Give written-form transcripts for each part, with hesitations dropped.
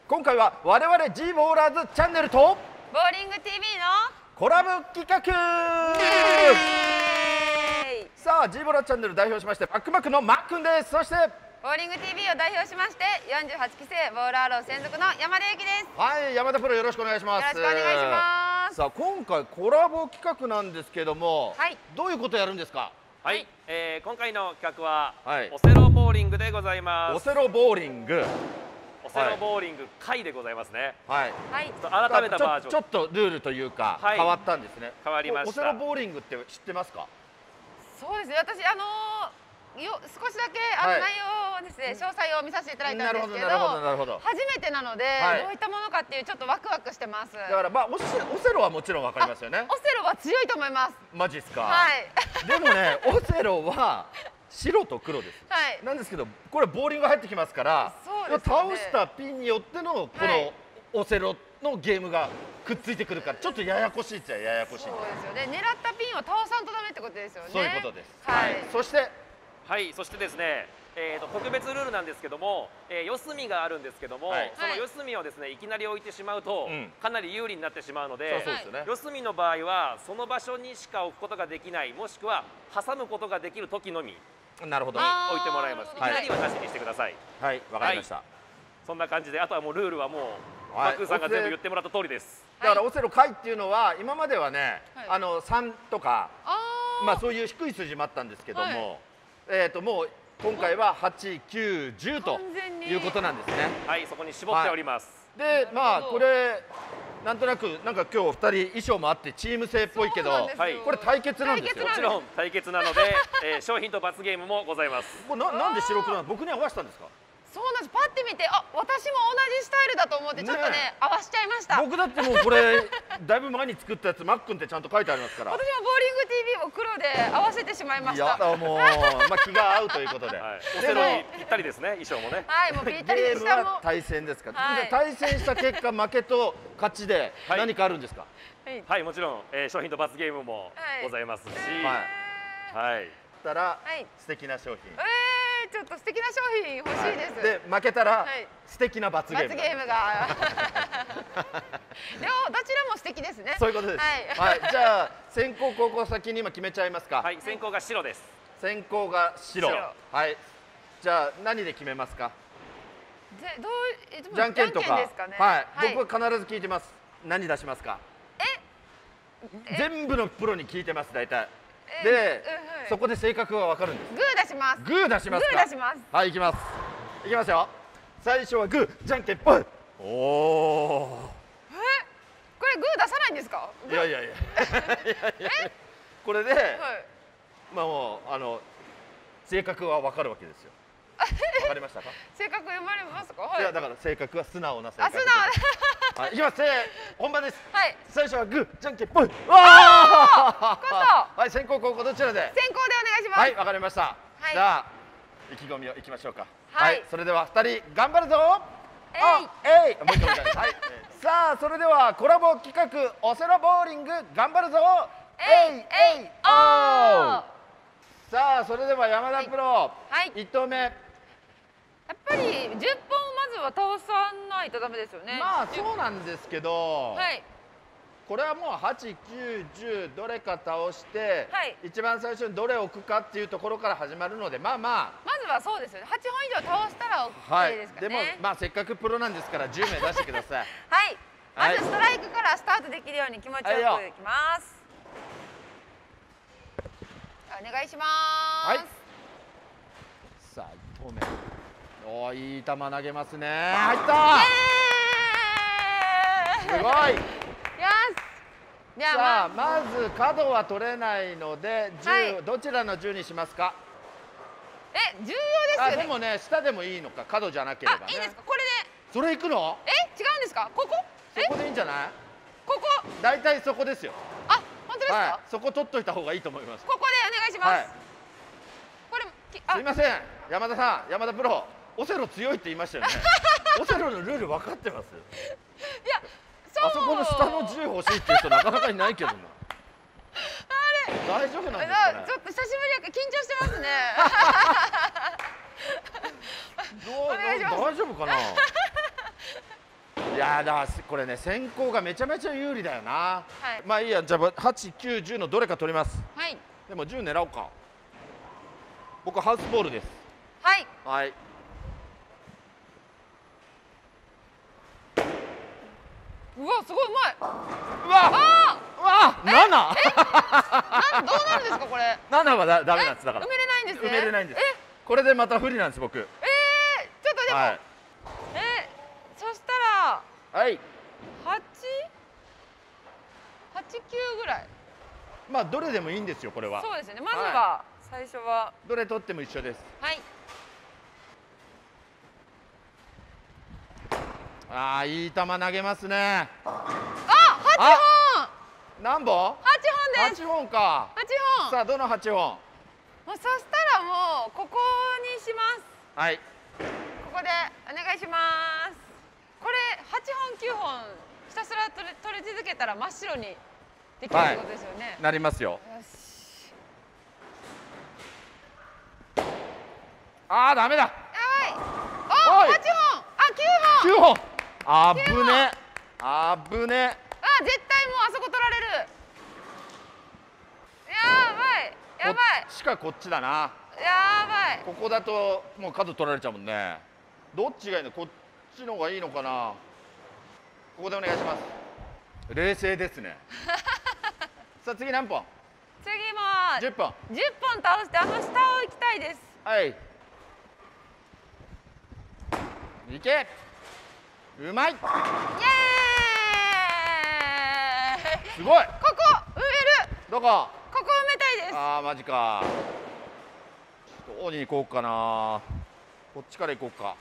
今回は我々 G ボーラーズチャンネルとボーリング TV のコラボ企画さあ G ボーラーチャンネル代表しましてバックバックのマックンです。そしてボーリング TV を代表しまして48期生ボーラーロー専属の山田由紀です。 はい、山田プロよろしくお願いします。 よろしくお願いします。 さあ今回コラボ企画なんですけども、 はい、 どういうことやるんですか？ はい、今回の企画は、 はい、 オセロボーリングでございます。 オセロボーリング、 オセロボーリング会でございますね。 はい、 はい、 改めたバージョンちょっとルールというか、はい、変わったんですね。 変わりました。 オセロボーリングって知ってますか？ そうですね、私少しだけ内容をですね、詳細を見させていただいたんですけど、初めてなので、はい、どういったものかっていうちょっとワクワクしてます。 だからまあオセロはもちろんわかりますよね。 オセロは強いと思います。 マジっすか？ はい。 でもね、オセロは白と黒です。はい。なんですけど、これボーリング入ってきますから、倒したピンによってのこのオセロのゲームがくっついてくるから、ちょっとややこしいっちゃややこしい。 そうですよね。狙ったピンを倒さんとダメってことですよね。 そういうことです。 はい。 そしてそしてですね、特別ルールなんですけども、四隅があるんですけども、はい、その四隅をですねいきなり置いてしまうと、かなり有利になってしまうので、四隅の場合はその場所にしか置くことができない、もしくは挟むことができる時のみに置いてもらいます。いきなりはなしにしてください。 はい、わかりました。 そんな感じで、あとはもうルールはもうマックンさんが全部言ってもらった通りです。 だからオセロ回っていうのは今まではね、3とかまあそういう低い数字もあったんですけども、もう今回は8、9、10ということなんですね。 はい、そこに絞っております。 で、まあこれなんとなくなんか今日2人衣装もあってチーム制っぽいけど、これ対決なんですよ。 もちろん対決なので、商品と罰ゲームもございます。 なんで白黒なの？僕に合わせたんですか？ そうなんです。パッて見て、あ、私も同じスタイルだと思ってちょっとね合わしちゃいました。 僕だってもうこれだいぶ前に作ったやつマックンってちゃんと書いてありますから。 私もボーリング TV も黒で合わせてしまいました。 いやもうまあ気が合うということで。 オセロにぴったりですね、衣装もね。 はい、もうぴったりでした。 ゲームは対戦ですから。対戦した結果負けと勝ちで何かあるんですか？ はい、もちろん商品と罰ゲームもございますし、はい。 たら素敵な商品。 ちょっと素敵な商品欲しいです。 で負けたら素敵な罰ゲーム。 罰ゲームが。どちらも素敵ですね。 そういうことです。はい。じゃあ先攻後攻先に今決めちゃいますか。 はい、先攻が白です。 先攻が白。はい。じゃあ何で決めますか。 じゃんけんとか。 はい。僕は必ず聞いてます。何出しますか。全部のプロに聞いてます大体。で、そこで性格がわかるんです。 グー出します。 グー出しますか。 グー出します。 はい、行きます。行きますよ。最初はグー、じゃんけんぽい。おお。 これグー出さないんですか。 いやいやいや。これで、まあもう性格はわかるわけですよ。わかりましたか。 性格読まれますか。 いやだから性格は素直な性格。素直。はい、いきます。本番です。はい。最初はグー、じゃんけんぽい。わあ。はい、先攻後攻どちらで。 先行でお願いします。 はい、わかりました。じゃあ意気込みをいきましょうか。はい、それでは2人頑張るぞ。もう一回はい。さあそれではコラボ企画オセロボーリング頑張るぞ。さあそれでは山田プロ1投目。 やっぱり10本まずは倒さないとダメですよね。 まあそうなんですけど、これはもう8、9、10どれか倒して、一番最初にどれを置くかっていうところから始まるので、まあまあまずはそうですよね。8本以上倒したら OK ですかね。 でもまあせっかくプロなんですから10名出してください。 はい。まずストライクからスタートできるように気持ちよくいきます。お願いします。 さあ1投目。おー、いい球投げますね。入った。すごい。さあまず角は取れないので10、どちらの10にしますか。 重要ですよね。 でもね下でもいいのか、角じゃなければね。 いいですか。これでそれいくの。 違うんですか。ここそこでいいんじゃない。 ここ大体そこですよ。 あ、本当ですか。 そこ取っといた方がいいと思います。 ここでお願いします。これすいません、山田さん、山田プロオセロ強いって言いましたよね。オセロのルール分かってます。 いや、 あそこの下の10欲しいっていう人なかなかいないけどな。大丈夫なんですかね。 ちょっと久しぶりだから緊張してますね。 大丈夫かな。 いやだこれね先行がめちゃめちゃ有利だよな。はい、まあいいや、じゃあ8、9、10のどれか取ります。はい。でも10狙おうか。僕ハウスボールです。はい。はい。 うわすごいうまい。 うわうわ7。 どうなるんですかこれ。 7はダメなんです。だから埋めれないんですね。 埋めれないんです。これでまた不利なんです僕。 ちょっとでも、はい、そしたらはい8、9ぐらい。 まあどれでもいいんですよこれは。 そうですね。まずは最初はどれ取っても一緒です。はい。ああいい球投げますね。 あ8本。 何本？8 本です。 8本か。8本。さあどの8本？ そしたらもうここにします。はい。ここでお願いします。これ8本9本ひたすら取り続けたら真っ白にできるってことですよね。はい、 なりますよ。よし。ああダメだ。やばい。 お8本。あ9本。 9本。あぶね。あぶね。 あ絶対もうあそこ取られる。やばい。やばい。 しかこっちだな。 やばい。 ここだともう角取られちゃうもんね。どっちがいいの？こっちの方がいいのかな。ここでお願いします。冷静ですね。さあ次何本？ 次も 10本。 10本倒してあの下を行きたいです。 はい。いけ。うまい。イエーイ。すごい。 ここ埋める。 どこ？ ここ埋めたいです。 ああマジか。どうに行こうかな。こっちから行こうか。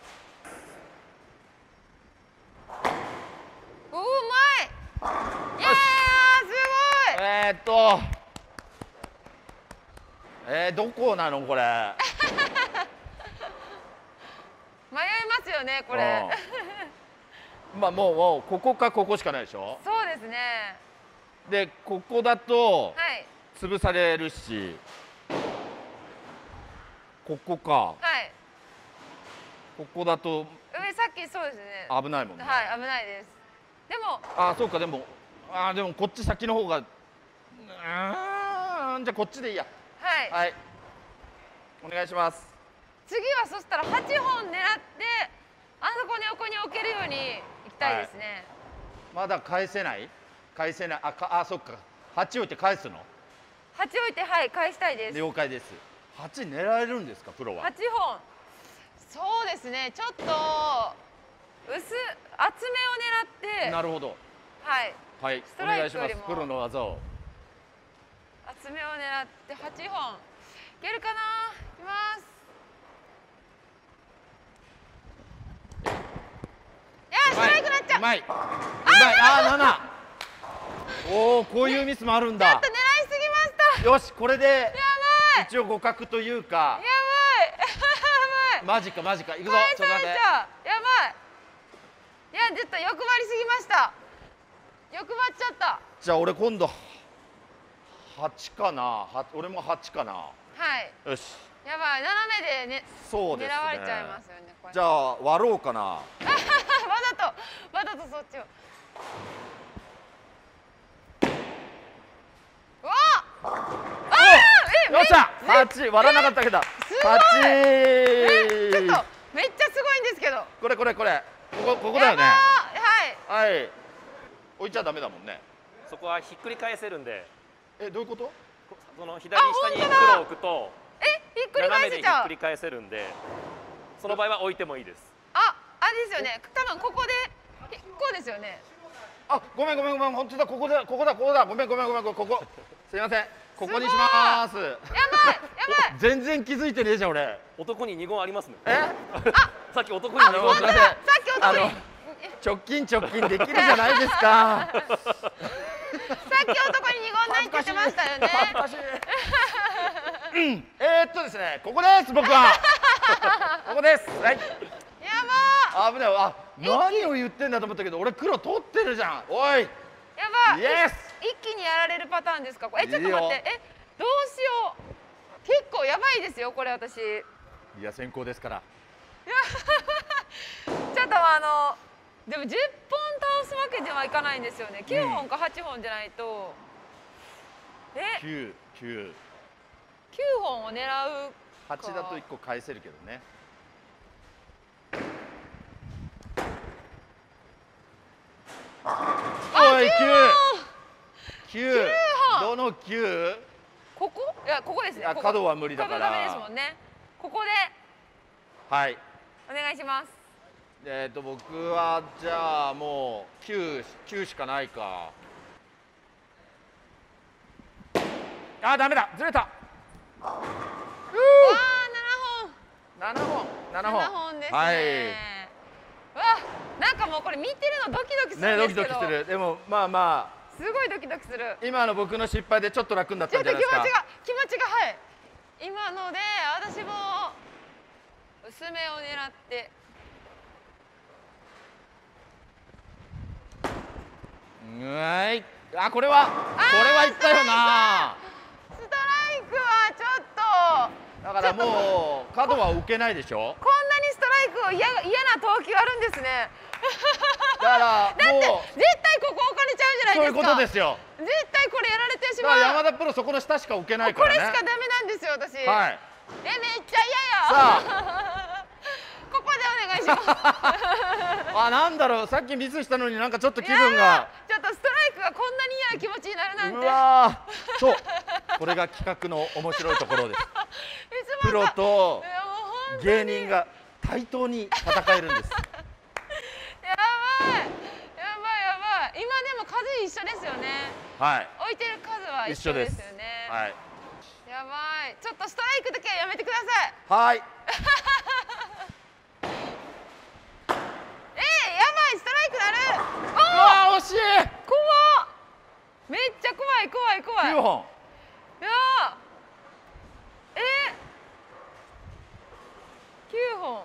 うまい。いやーすごい。どこなのこれ。 迷いますよねこれ。 まあもうここかここしかないでしょ。 そうですね。 でここだと潰されるし、ここか。はい。ここだと上さっきそうですね。 危ないもんね。 はい危ないです。でもそうかでもでもこっち先の方がじゃあこっちでいいや。はい。はい。お願いします。 次はそしたら8本狙ってあそこに横に置けるようにいきたいですね。 まだ返せない？返せない。そっか。8置いて返すの ？8置いてはい返したいです。 了解です。8狙えるんですかプロは？ 8本。そうですね。ちょっと厚めを狙って。 なるほど。 はい。 はい。お願いします。プロの技を。 厚めを狙って8本。いけるかな。いきます。ストライクなっちゃう。うまい。 7。おお、こういうミスもあるんだ。 ちょっと狙いすぎました。 よし、これで一応互角というか。 やばい。やばい。 マジかマジか。いくぞ。 ちょっと待って。やばい。いや、ちょっと欲張りすぎました。欲張っちゃった。 じゃあ俺今度8かな。俺も8かな。はい。よし。 やばい、斜めでね、そうですね、狙われちゃいますよね。これじゃあ割ろうかな。 わざとそっちを。うわよっしゃ、8割らなかったけど。8。 ちょっとめっちゃすごいんですけど。 これここだよね。はい。置いちゃダメだもんね。 そこはひっくり返せるんで。 どういうこと？ その左下に黒を置くと。 ひっくり返せちゃう。 ひっくり返せるんで、その場合は置いてもいいです。 あれですよね。多分ここでこうですよね。 ごめん本当だ。ここだ。ごめんここ。すいません。ここにします。やばい。全然気づいてねえじゃん俺。 男に2言ありますね。さっき男に 2言。さっき男に。 直近できるじゃないですか。 さっき男に2言ないって言ってましたよね。 ですね、ここです僕は。ここです。はい。 やばー。 危ない。何を言ってんだと思ったけど、俺黒取ってるじゃん。おい。 やばい。イエス。一気にやられるパターンですか。ちょっと待って。どうしよう。結構やばいですよこれ私。 いや先行ですから。 ちょっとでも10本すわけではいかないんですよね。9本か8本じゃないと。 9 本を狙う。 8だと1個返せるけどね。おい、9どの 9？ ここ？いや、ここですね。 角は無理だから。 角ダメですもんね。ここで。 はい。 お願いします。 僕はじゃあもう9しかないか。あ、ダメだ、ずれた。7本ですね。はい。わ、なんかもうこれ見てるのドキドキするんですけど。ね、ドキドキする。でもまあまあ。 すごいドキドキする。 今の僕の失敗でちょっと楽になったんじゃないですか。 気持ちがはい。今ので私も薄めを狙って。 あ、これはいったよな。 ストライクはちょっと。だからもう角は受けないでしょ。 こんなにストライクを嫌な投球あるんですね。 だから絶対ここ置かれちゃうじゃないですか。 そういうことですよ。 絶対これやられてしまう。 山田プロそこの下しか置けないからね。 これしかダメなんですよ私。 はい。 めっちゃ嫌や。さあここでお願いします。 あ、なんだろう、さっきミスしたのになんかちょっと気分が。 ちょっとストライクがこんなに嫌な気持ちになるなんて。 うわー、そう。これが企画の面白いところです。プロと芸人が対等に戦えるんです。 やばい。今でも数一緒ですよね。 はい。 置いてる数は一緒ですよね。 はい。 やばい。ちょっとストライクだけはやめてください。 はい。 やばい、ストライクなる。 うわ、惜しい。 怖っ。めっちゃ怖い。 9本。 いや9本。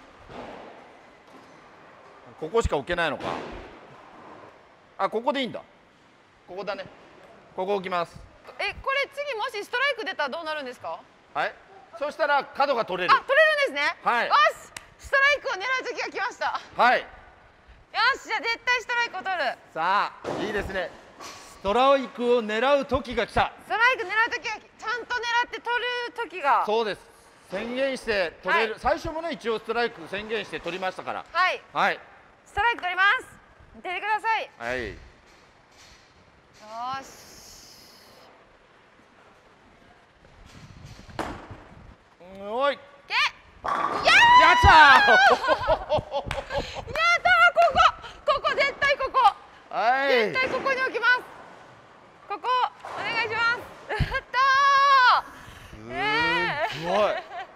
ここしか置けないのか。あ、ここでいいんだ。ここだね。ここ置きます。 これ次もしストライク出たらどうなるんですか。 はい。そしたら角が取れる。 取れるんですね。 はい。 よし、ストライクを狙う時が来ました。 はい。 よし、じゃあ絶対ストライクを取る。 さあ、いいですね。ストライクを狙う時が来た。 ストライク狙う時がちゃんと狙って取る時が。 そうです。宣言して取れる。最初もね、一応ストライク宣言して取りましたから。 はい。 はい。 ストライク取ります。見ててください。 はい。よし。 おい。 け。 やったー。 ここ絶対ここ。 はい。 絶対ここに置きます。ここお願いします。やったー。 すごい。 や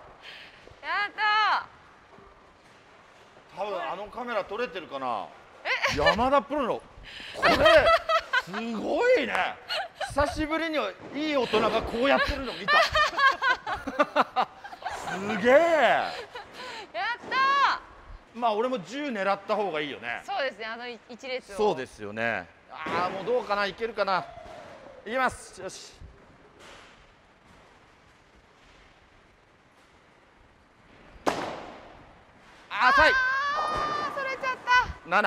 ったー。多分あのカメラ撮れてるかな。山田プロのこれすごいね。久しぶりにいい大人がこうやってるの見た。すげえ。 やったー。まあ俺も10狙った方がいいよね。 そうですね、あの1列を。 そうですよね。ああ、もうどうかな、いけるかな。いきます。よし。浅い。 それちゃった。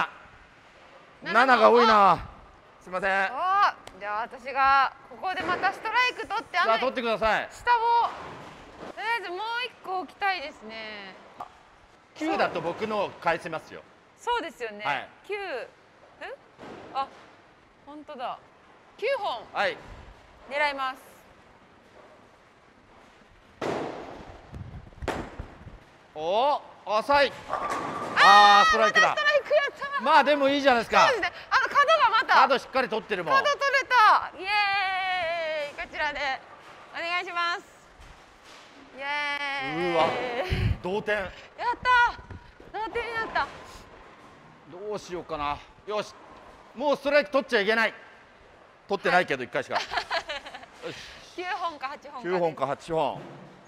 7が多いな。すみません。 じゃあ私がここでまたストライク取って取ってください。 下をとりあえずもう1個置きたいですね。 9だと僕の返せますよ。 そうですよね。はい、9。あ、本当だ。9本。 はい。 狙います。 おお、浅い。ああ、ストライクだ。 ストライクやった。 まあでもいいじゃないですか。 そうですね。角がまた。 角しっかり取ってるもん。 角取れた。イエーイ。こちらでお願いします。イエーイ。 うわ。同点。 やった。同点になった。 どうしようかな。よし。もうストライク取っちゃいけない。取ってないけど1回しか。よし。9本か8本か。 9本か8本。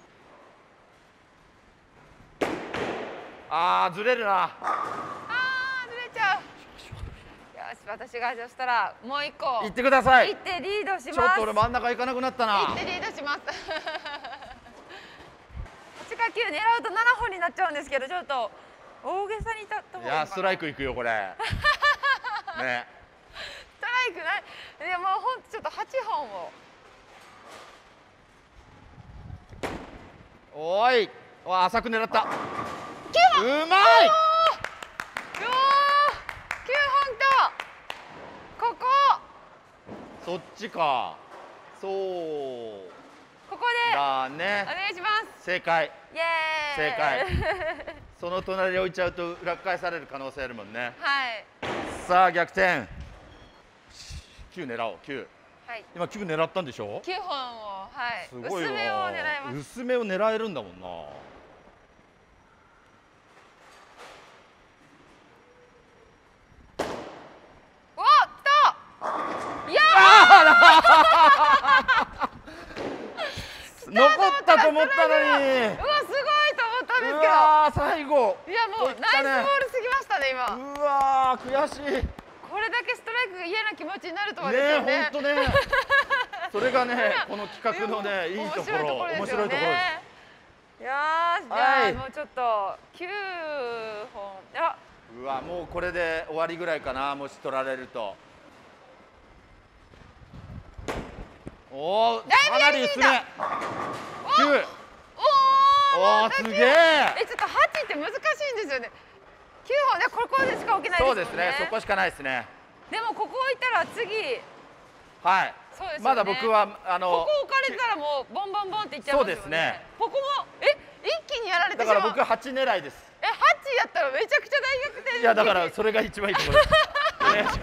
ああ、ずれるな。 ずれちゃう。よし、私がそしたらもう1個。 行ってください。 行ってリードします。 ちょっと俺真ん中行かなくなったな。 行ってリードします。8か9狙うと7本になっちゃうんですけど、ちょっと大げさにいたところ。 いや、ストライクいくよこれ。 ね。 ストライクない。いやもうほんとちょっと8本を。 おい、浅く狙った。 9本。 うまい。 9本とここ。 そっちか。そう。 ここで。 だね。 お願いします。 正解。 イエーイ。 正解。その隣に置いちゃうと裏返される可能性あるもんね。 はい。 さあ逆転。9狙おう。9。 はい。 今9狙ったんでしょ。 9本を、はい。 すごいわ。 薄めを狙います。 薄めを狙えるんだもんな。 お、来た。いや残ったと思ったのに。 うわ、すごいと思ったんですけど。 うわ最後。 いやもうナイスボールすぎましたね今。 うわ悔しい。 これだけストライクが嫌な気持ちになるとはですよね。 ね、本当ね。それがね、この企画のね、いいところ、面白いところです。 いやー、じゃあもうちょっと9本。あ、 うわ、もうこれで終わりぐらいかな、もし取られると。おお、かなり薄め。9。おお、すげえ。 ちょっと8って難しいんですよね。9本ね、ここでしか置けないですもんね。 そうですね、そこしかないですね。 でもここ置いたら次。 はい。 そうですよね。 まだ僕はここ置かれたらもうボンボンボンっていっちゃいますよね。 そうですね。 ここも一気にやられてしまう。 だから僕8狙いです。 8やったらめちゃくちゃ大逆転。 いやだからそれが一番いいところです。お願いします。 やば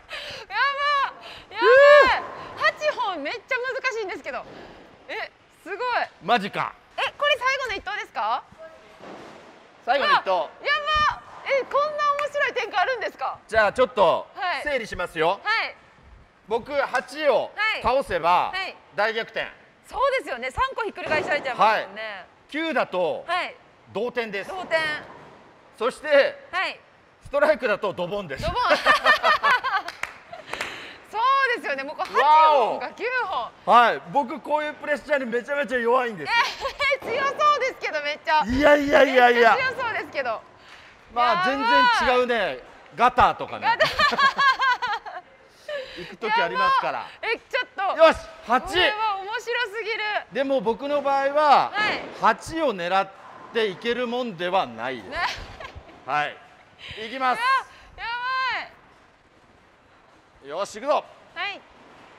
い。8本めっちゃ難しいんですけど。すごい。 マジか。 これ最後の一投ですか？ 最後の一投。 やば。こんな面白い展開あるんですか？ じゃあちょっと整理しますよ。 はい。 僕8を倒せば大逆転。 そうですよね。3個ひっくり返されちゃいますもんね。 9だと同点です。 同点。 そしてストライクだとドボンです。 ドボン。そうですよね。もう8本か9本。 はい。僕こういうプレッシャーにめちゃめちゃ弱いんです。 強そうですけどめっちゃ。 いやいやいやいや。 強そうですけど。 まあ全然違うね。ガターとかね。行く時ありますから。 ちょっと。 よし、8。 これは面白すぎる。 でも僕の場合は8を狙っていけるもんではないです。はい。行きます。 やばい。 よし、行くぞ。 はい。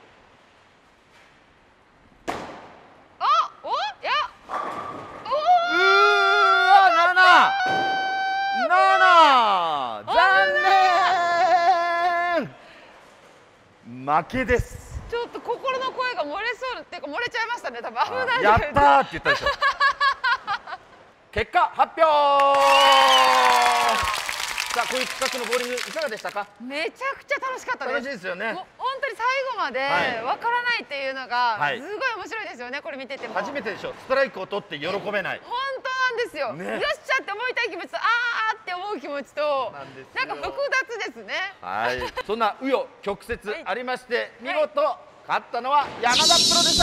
負けです。 ちょっと心の声が漏れそうっていうか漏れちゃいましたね。多分危ない。 やったーって言ったでしょ。結果発表。さあこういう企画のボーリングいかがでしたか？ めちゃくちゃ楽しかったです。 楽しいですよね。 もう本当に最後までわからないっていうのがすごい面白いですよね。これ見てても。 初めてでしょ。ストライクを取って喜べない。 本当なんですよ。よっしゃって思いたい気持ちとあーって思う気持ちとなんか複雑ですね。 はい。そんな紆余曲折ありまして見事勝ったのは山田プロでした。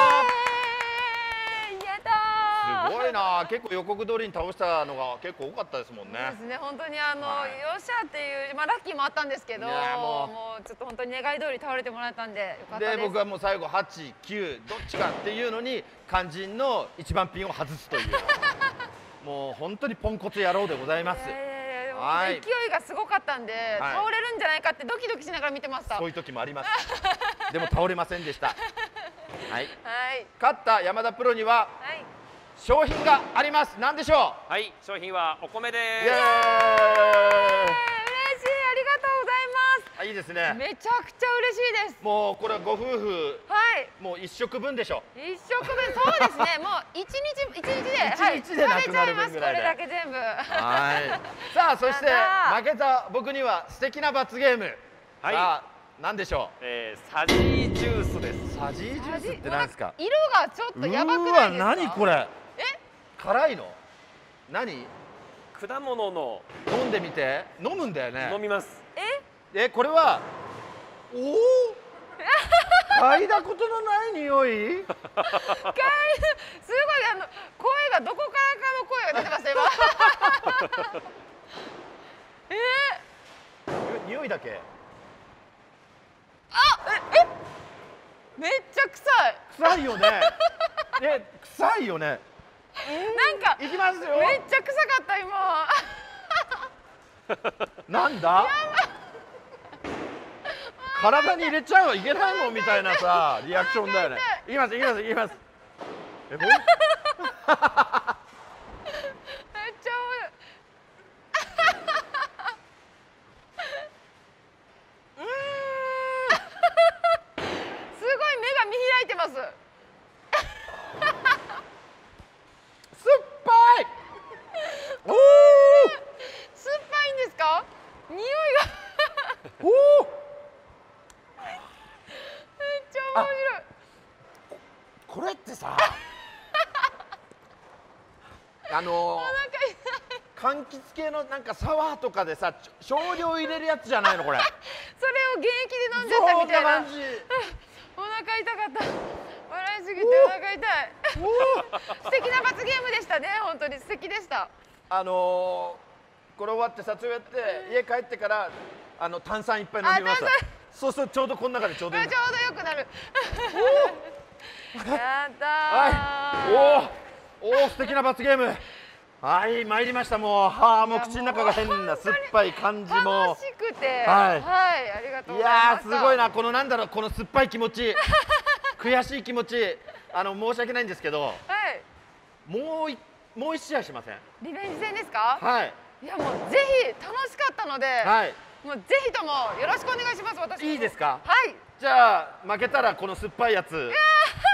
すごいな、結構予告通りに倒したのが結構多かったですもんね。 そうですね、本当によっしゃっていう、ラッキーもあったんですけど、もうちょっと本当に願い通り倒れてもらえたんでよかったです。 で僕はもう最後8、9どっちかっていうのに肝心の1番ピンを外すというもう本当にポンコツ野郎でございます。 勢いがすごかったんで、倒れるんじゃないかってドキドキしながら見てました。 そういう時もあります。でも倒れませんでした。はい、勝った山田プロには商品があります。何でしょう？はい、商品はお米です。 イエーイ。嬉しい、 ありがとうございます。 いいですね。 めちゃくちゃ嬉しいです。 もうこれはご夫婦、もう1食分でしょ。 1食分、そうですね。もう1日でなくなる分ぐらいで。 これだけ全部。 はい。さあそして負けた僕には素敵な罰ゲーム。さあ何でしょう？ サジージュースです。 サジージュースって何ですか？ 色がちょっとやばくないですか？ 何これ？辛いの？何？ 果物の。 飲んでみて。飲むんだよね。 飲みます。 これはおお嗅いだことのない匂い。すごい声がどこからかの声が出てました今。 匂いだけ。 めっちゃ臭い。 臭いよね。臭いよね。 なんかいきますよ。 めっちゃ臭かった今。 なんだ。体に入れちゃうはいけないもんみたいなさリアクションだよね。いきますいきますいきます。めっちゃすごい目が見開いてます。 酸っぱい。おお。 酸っぱいんですか？匂いがおお。 めっちゃ面白い。 これってさ柑橘系のなんかサワーとかでさ少量入れるやつじゃないのこれ。 それを現役で飲んじゃったみたいな。 そんな感じ。 お腹痛かった。笑いすぎてお腹痛い。素敵な罰ゲームでしたね。本当に素敵でした。これ終わって撮影やって家帰ってから炭酸いっぱい飲みました。そうするとちょうどこの中でちょうどいい。 ちょうどよくなる。やったー。おお素敵な罰ゲーム。はい参りました。もうもう口の中が変な酸っぱい感じも楽しくてはいありがとうございました。 いやすごいなこのなんだろうこの酸っぱい気持ち悔しい気持ち申し訳ないんですけど、もう一試合しません？ リベンジ戦ですか？ はい。 いやもうぜひ楽しかったので、もうぜひともよろしくお願いします。私いいですか？ はい。 じゃあ負けたらこの酸っぱいやつ。そうです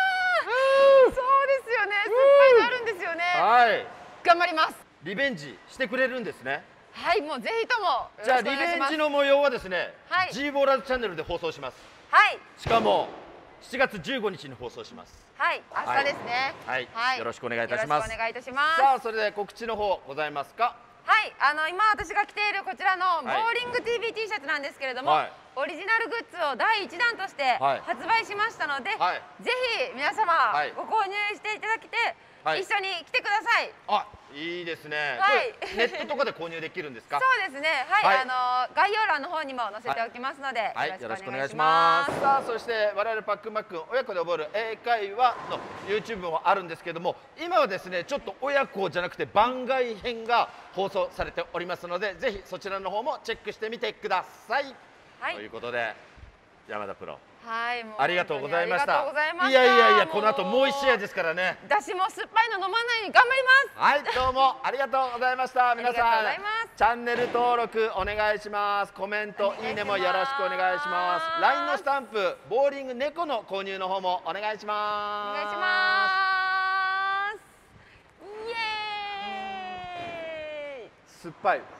よね。酸っぱいのあるんですよね。はい。頑張ります。 リベンジしてくれるんですね。 はい、もうぜひともじゃあリベンジの模様はですね、G ボーラーズチャンネルで放送します。はい。しかも7月15日に放送します。 はい、明日ですね。 はい。よろしくお願いいたします。 よろしくお願いいたします。 さあ、それで告知の方ございますか？ はい、今私が着ているこちらのボーリング TV T シャツなんですけれども、オリジナルグッズを第1弾として発売しましたので、ぜひ皆様ご購入していただきて一緒に来てください。 いいですね。ネットとかで購入できるんですか？ そうですね。はい、概要欄の方にも載せておきますので、よろしくお願いします。 さあ、そして我々パックンマックン親子で覚える英会話の YouTube もあるんですけども、今はですねちょっと親子じゃなくて番外編が放送されておりますので、ぜひそちらの方もチェックしてみてください。ということで山田プロ。はい、ありがとうございました。いやこの後もう1試合ですからね。 私も酸っぱいの飲まないように頑張ります。 はい、どうもありがとうございました。皆さんチャンネル登録お願いします。コメントいいねもよろしくお願いします。 LINE のスタンプボーリング猫の購入の方もお願いします。お願いします。イエーイ。酸っぱい。